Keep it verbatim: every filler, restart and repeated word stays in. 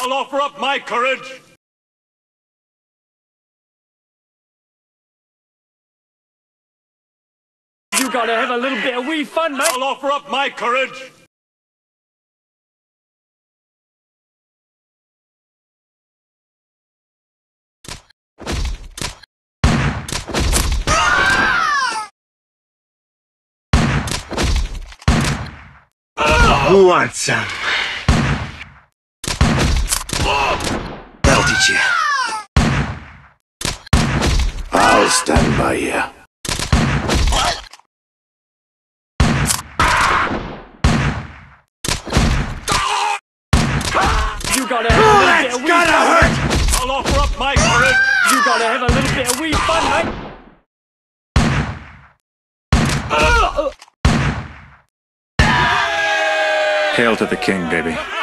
I'll offer up my courage. You gotta have a little bit of wee fun, mate. I'll offer up my courage. Who wants some? That'll teach you. I'll stand by you. You gotta have a little bit of wee That's fun. gonna hurt! I'll offer up my courage. You gotta have a little bit of wee fun, mate. Hail to the king, baby.